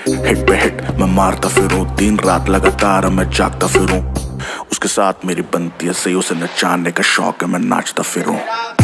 Hit पे hit मैं मारता फिरूं, दिन रात लगातार मैं जागता फिरूं। उसके साथ मेरी बनती है सही, उसे नचाने का शौक है, मैं नाचता फिरूं।